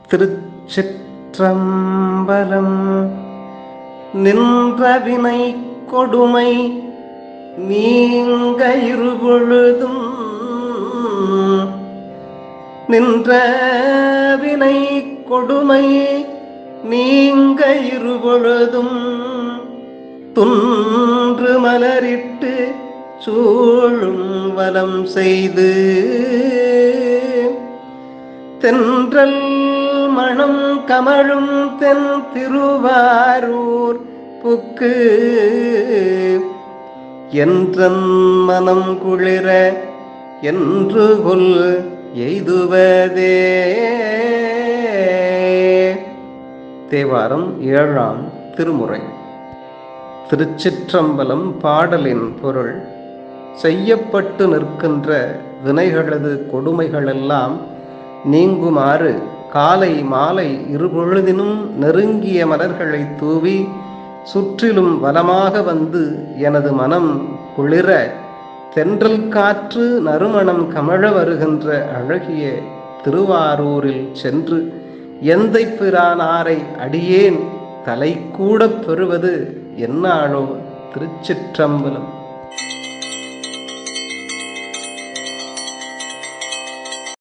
திருச்சிற்றம்பலம். நின்ற வினை கொடுமை நீங்க இருபொழுதும், நின்ற வினை கொடுமை நீங்க இருபொழுதும், துன்று மலரிட்டு சூழும் வலம் செய்து, தென்றல் மணம் கமழும் தென் திருவாரூர் புக்கு, என்றன் மனம் குளிர என்று கொல் எய்துவதே. தேவாரம் 7ஆம் திருமுறை. திருச்சிற்றம்பலம் பாடலின் பொருள்: செய்யப்பட்டு நிற்கின்ற வினைகளது கொடுமைகளெல்லாம் நீங்குமாறு காலை மாலை இருபொழுதினும் நெருங்கிய மலர்களை தூவி சுற்றிலும் வலமாக வந்து எனது மனம் குளிர தென்றல் காற்று நறுமணம் கமழ வருகின்ற அழகிய திருவாரூரில் சென்று எந்தை பிரானாரை அடியேன் தலை கூட பெறுவது என்னாளோ. திருச்சிற்றம்பலம்.